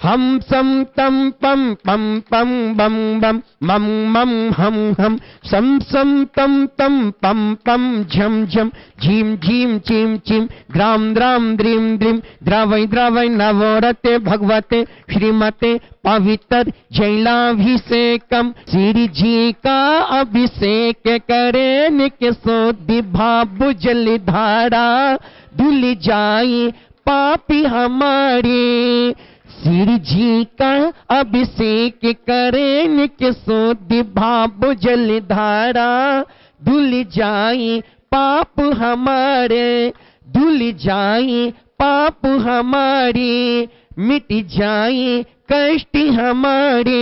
हम सम तम पम पम पम बम बम मम मम हम सम तम तम पम पम झम झम झीम झीम चीम चीम द्राम द्राम द्रीम द्रीम द्रावै द्रावै नवरते भगवते श्रीमते पवित्र जैलाभिषेकम श्री जी का अभिषेक करे निक सोधि भाव जल धारा धुल जाए पापी हमारे। श्री जी का अभिषेक करे निक सोधि भाव जल धारा धुल जाए पाप हमारे धुल जाए पाप हमारे मिट जाए कष्ट हमारे।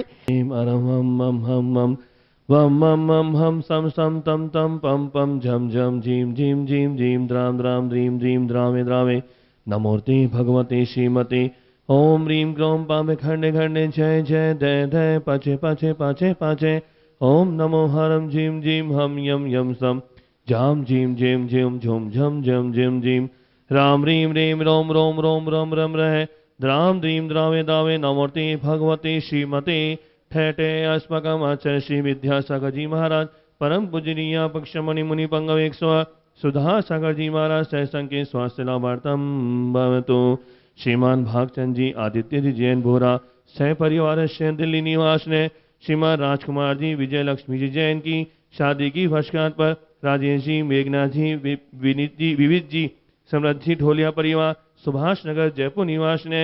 वम मम हम सम तम तम पम पम झम झम झीम झीम झीम झीम द्राम द्राम द्रीम द्रीम द्रावे द्रावे नमोर्ते भगवते श्रीमते ओम ह्रीं क्रों पामे खंडे खंडे जय जय दय दय पाचे पाचे पाचे पाचे ओम नमो हरम झीम झीम हम यम यम सम जाम झीम झीम झीम झुम झम झम झिम झीम राम ह्रीं ह्रीं रोम रोम रोम रम रम रह द्राम द्रीम द्रावे दावे नमोर्ते भगवते श्रीमते ठेठे अस्मकम आचार्य श्री विद्यासागर जी महाराज परम पूजनीय पक्षमणि मुनि पंगव 100 सुधा सागर जी महाराज सहसंग के स्वास्थ्य लाभार्थम भवतु। श्रीमान भागचंद जी आदित्य जी जैन बोरा सह परिवार से दिल्ली निवास ने श्रीमान राजकुमार जी विजय लक्ष्मी जी जैन की शादी की वर्षगांठ पर राजेश जी मेघनाथ जी विनीत जी विविध जी समृद्धि ढोलिया परिवार सुभाष नगर जयपुर निवास ने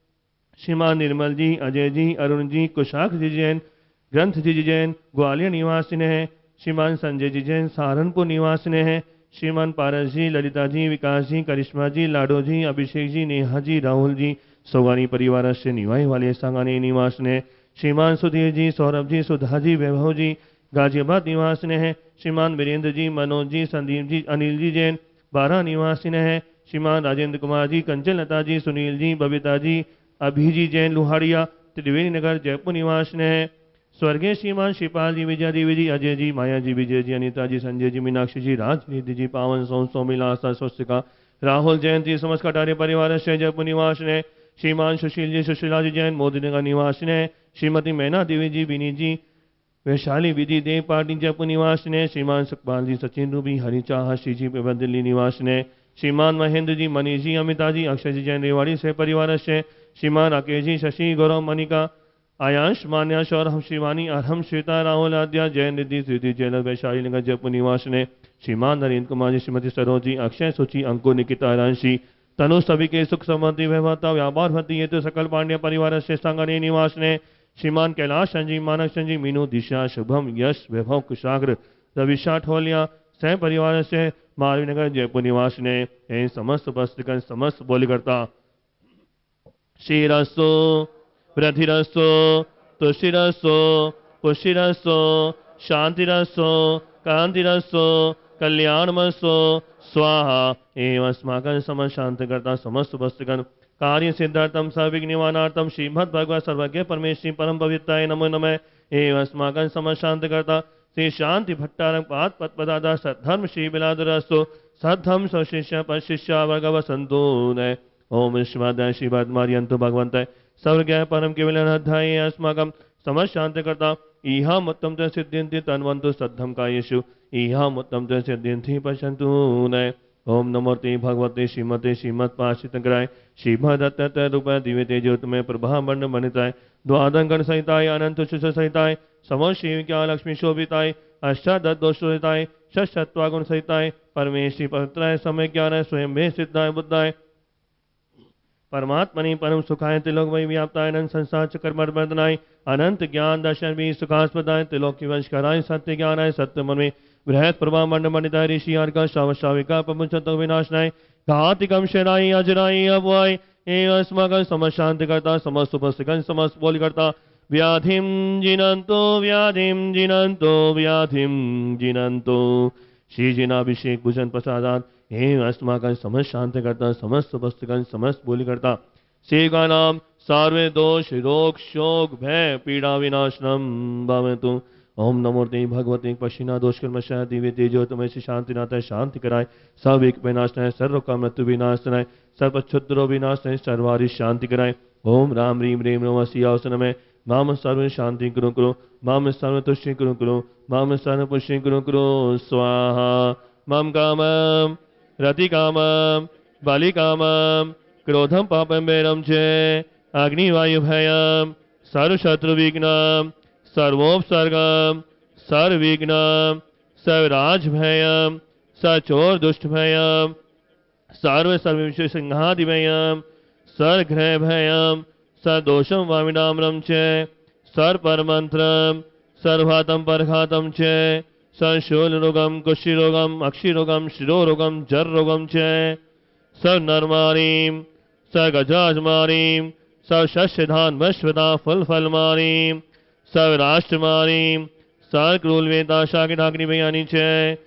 श्रीमान निर्मल जी अजय जी अरुण जी कुशाख जी जैन ग्रंथ जी जैन ग्वालियर निवासी ने है। श्रीमान संजय जी जैन सहारनपुर निवासी ने है। श्रीमान पारस जी ललिता जी विकास जी करिश्मा जी लाडो जी अभिषेक जी नेहा जी राहुल जी सौगानी परिवार से निवाई वाले सांगानी निवास ने श्रीमान सुधीर जी सौरभ जी सुधा जी वैभव जी गाजियाबाद निवास ने है। श्रीमान वीरेंद्र जी मनोज जी संदीप जी अनिल जी जैन 12 निवासी ने है। श्रीमान राजेंद्र कुमार जी कंचन लता जी सुनील जी बबीता जी अभी जी जैन लुहाड़िया त्रिवेणी नगर जयपुर निवास ने है। स्वर्गीय श्रीमान शिवपाल जी विजय देवी जी अजय जी माया जी विजय जी अनिता जी संजय जी मीनाक्षी जी राज रिद्धि जी पावन सौमिला आस्था स्वस्तिका राहुल जैन जी समस्त कटारे परिवार से जयपुर निवास ने। श्रीमान सुशील जी सुशीला जी जैन मोदी नगर निवास ने। श्रीमती मैना देवी जी विनीत जी वैशाली विधि देव पार्टी जयपुर निवास ने। श्रीमान सुखपाल जी सचिन रूबी हरिचाह श्री जी दिल्ली निवास ने। श्रीमान महेंद्र जी मनीष जी अमिता जी अक्षय जी जैन रेवाड़ी से परिवार से। श्रीमान राकेश जी शशि गौरव मनिका आयांश मान्याश और हम शिवानी अरहम श्वेता राहुल आद्या जैन रिद्धि स्थिति जैन वैशाली नगर जयपुर निवास ने। श्रीमान नरेंद्र कुमार जी श्रीमती सरोज जी अक्षय सूची अंकुर निकिता रांशी तनु सभी के सुख समृद्धि वैभवता व्यापार भती ये तो सकल पांड्य परिवार से सांगने निवास ने। श्रीमान कैलाश संजी मानक संजी मीनू दिशा शुभम यश वैभव कुशाग्र रविशा ठोलिया सह परिवार से मालवी नगर जयपुर निवास ने। समस्त उपस्थित समस्त बोलीकर्ता श्रीरस्तु वृद्धिरस्तु तुष्टिरस्तु पुष्टिरस्तु शांतिरस्तु कांतिरस्तु कल्याणमस्तु स्वाहा एवं अस्माकं समस्त शांतिकर्ता समस्त उपस्थितगण कार्य सिद्धार्थम सर्विघ्न निवारणार्थम श्रीमद् भगवत सर्वज्ञ परमेश्वरी परम पवित्राय नमो नमः। एवं अस्माकं समस्त शांतिकर्ता श्री शांति भट्टारक पाद पद्मदादा सद्धर्म श्री बिलादरस्तु सद्धम स्वशिष्य पशिष्य भगव संतो न ओम श्रीमद् श्रीमद्मार्यन्तु भगवन्त सर्वज्ञ परम केवलं अध्याये अस्माकं समस्त शांतिकर्ता इहम उत्तम च सिद्ध्यन्ति तन्वन्तु सद्धम कायेषु इहम उत्तम च सिद्ध्यन्ति पश्यन्तु न ओम नमोते भगवते श्रीमते श्रीमत्पाशितग्राय श्रीमदत्त रूप दिव्य तेजोतमय प्रभा मंड मणिताय द्वादंगण सहिताय अनंत शिष्य सहिताय समो शिविका लक्ष्मी शोभिताय अष्टादश दोषोहिताय षट्सत्वागुण सहिताय परमेश्वरी पवित्राय समय ज्ञान स्वयं भे सिद्धाय बुद्धाय परमात्मनि परम सुखाय त्रिलोक वै व्याप्ताय अनंत संसार चक्रमर्दनाय अनंत ज्ञान दर्शन भी सुखास्पदाय त्रिलोकी वंशकराय सत्य ज्ञानाय सत्य मन में बृहत् प्रभा मंड मंडिताय ऋषि अर्घ श्राविका प्रमुचत विनाशनाय घातिकम शराय अजराय अवय एवं अस्माकं समस्त शांतिकर्ता समस्त उपस्थितगण समस्त बोलकर्ता व्याधिम जिनंतो व्याधिम जिनंतो श्री जिनाभिषेक भूषण प्रसादात एवं अस्माकं समस्त शांतिकर्ता समस्त उपस्थितगण समस्त बोलकर्ता सेवा नाम सर्वे दोष रोग शोक भय पीड़ा विनाशनम भवतु। ओम नमोते भगवते पश्चिना दोषकर्मशाय दिव्य तेजोतमय से शांतिनाथाय शांति कराय सब एक विनाशनाय सर्व का मृत्यु विनाशनाय सर्वक्षुद्रो विनाशनाय सर्वारी शांति कराय ओम राम ह्रीं ह्रीं नमः सिंहासन में माम सर्व शांति कुरु कुरु माम सर्व तुष्टि कुरु कुरु माम सर्व पुष्टि कुरु कुरु स्वाहा मम कामम रति कामम बलि कामम क्रोधम पापम वैरम च अग्निवायु भयम सर्व शत्रु विघ्नम सर्वोपसर्गम सर्वविघ्नम सर्वराज भयम सचोर दुष्ट भयम सर्व सिंहादि भयम सर्ग्रह भयम सदोषम वामिनामरम च सर्वपरमंत्रम सर्वघातम परघातम च संशूल रोगम कुष्ठरोगम अक्षिरोगम शिरोरोगम जर रोगम च सर्वनरमारीम सर्गजाजमारीम सर्वशस्यधान वश्वदा फल फलमारीम सर्वराष्ट्रमारीम सर्वक्रूलवेता शाकिनाग्निभयानी च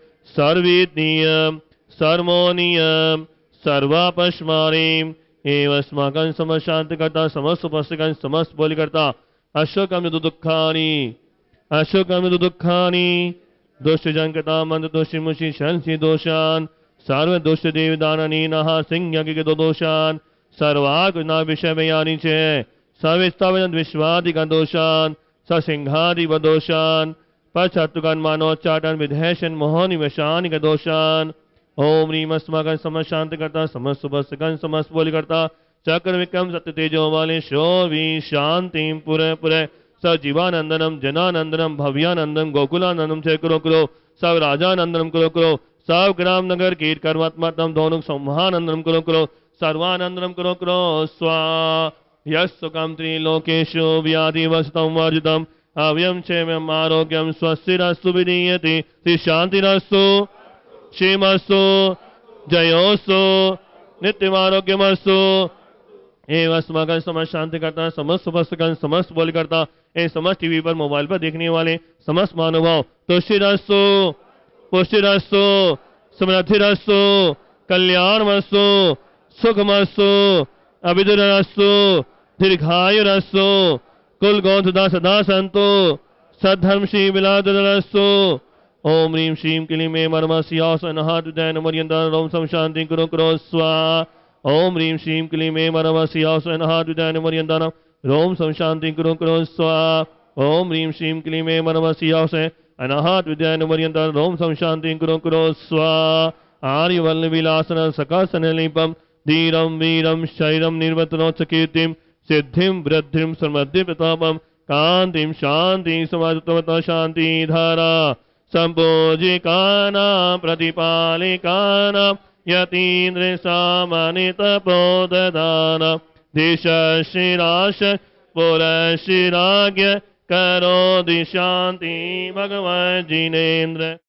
सर्वेदनीयम सर्वमोनियम सर्वापश्मारीम एवस्माकं समशांतकर्ता समस्त उपस्थिकं समस्त बोलिकर्ता अशोकम दुःखानि अशोकम दुःखानि दोष जंकता मंद दोषि मुषि शंसि दोषान सर्व दोष देवदानी नहा सिंह यज्ञ दोषान सर्वाग्ना विषय बयानी चे सर्विस्तावजन विश्वादिक दोषान ससिंहादि दोषान पश्चातुगन मानोच्चाटन विधेशन मोहनि वशानिक दोषान ओम ह्रीम अस्माकं समशांत करता समस्त सुबस्तकन समस्त बोली करता चक्र विक्रम सत्य तेजो वाले शोभी शांति पुरे पुरे सजीवानंदनम जनानंदनम भव्यानंदम गोकुलानंदम चे करो करो सब राजानंदनम करो करो सब ग्राम नगर कीट कर्मात्मात्म दोनों संहानंदनम करो करो सर्वानंदनम करो करो स्वा यस्सुकम त्रिलोकेषु व्याधि वस्तम वर्जितम अव्यम क्षेमम आरोग्यम स्वस्तिरस्तु विनीयति शांतिरस्तु क्षेमस्तु जयोस्तु नित्यमारोग्यमस्तु एवं अस्माकं समस्त शांति करता समस्त सुपस्थकन समस्त बोल करता ए समस्त टीवी पर मोबाइल पर देखने वाले समस्त मानवाओं तुष्टिरस्तु पुष्टिरस्तु समृद्धिरस्तु कल्याणमस्तु सुखमस्तु अभिदुरस्तु दीर्घायुरस्तु कुल गौंधदा सदा संतो सद्धर्मशी विलादरस्तु ओम ह्रीं श्रीं क्लीं मे मर्मस्यासनहातुजैन मर्यन्तान रोम सम शांति कुरु कुरु स्वा ओम ह्रीं श्रीं क्लीं मे मर्मस्यासनहातुजैन मर्यन्तान रोम सम शांति कुरु कुरु स्वा ओम ह्रीं श्रीं क्लीं मे मर्मस्यासनहातुजैन मर्यन्तान रोम सम शांति कुरु कुरु स्वा आर्यवल्ल विलासन सकासनलिपम धीरम वीरम शैरम निर्वतनोत्सकीर्तिम सिद्धिं वृद्धिं समृद्धि प्रतापम कांतिम शांति समाजतमता शांति धारा संपूजिकानां प्रतिपालिकानां यतीन्द्र सामानित प्रोददान दिशशिराश पुरशिराज्ञ करो शांति भगवन् जिनेन्द्र।